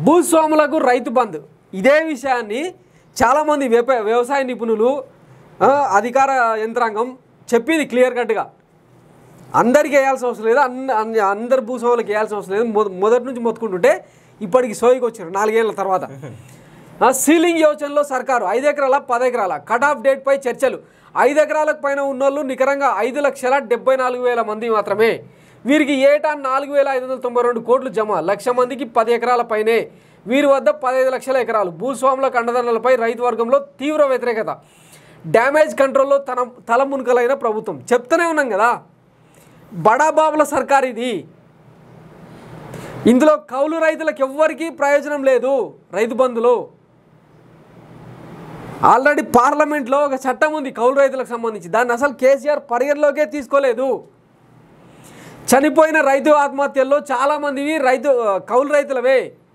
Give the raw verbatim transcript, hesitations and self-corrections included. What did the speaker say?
భూస్వాములకు రైతు బంధు ఇదే విషయాన్ని చాలామంది వ్యవసాయ నిపుణులు అధికార యంత్రాంగం చెప్పింది క్లియర్ కట్గా. అందరికి వేయాల్సిన అవసరం లేదు, అన్ని అందరు భూస్వాములకు వేయాల్సిన అవసరం లేదు. మొదటి నుంచి మొత్తుకుంటుంటే ఇప్పటికి సోయికి వచ్చారు నాలుగేళ్ల తర్వాత. సీలింగ్ యోచనలో సర్కారు ఐదు ఎకరాల పది ఎకరాల కట్ ఆఫ్ డేట్పై చర్చలు. ఐదు ఎకరాలకు పైన ఉన్నోళ్ళు నికరంగా ఐదు లక్షల డెబ్బై నాలుగు వేల మంది మాత్రమే. వీరికి ఏటా నాలుగు వేల ఐదు వందల తొంభై రెండు కోట్లు జమ. లక్ష మందికి పది ఎకరాల పైనే. వీరి వద్ద పదహైదు లక్షల ఎకరాలు. భూస్వాముల కండదనలపై రైతు వర్గంలో తీవ్ర వ్యతిరేకత. డ్యామేజ్ కంట్రోల్లో తన తల మునకలైన ప్రభుత్వం. చెప్తూనే ఉన్నాం కదా, బడాబాబుల సర్కార్ ఇది. ఇందులో కౌలు రైతులకు ఎవ్వరికీ ప్రయోజనం లేదు. రైతు బంధులో ఆల్రెడీ పార్లమెంట్లో ఒక చట్టం ఉంది కౌలు రైతులకు సంబంధించి, దాన్ని అసలు కేసీఆర్ పరిగణలోకే తీసుకోలేదు. చనిపోయిన రైతు ఆత్మహత్యల్లో చాలామందివి రైతు కౌలు రైతులవే.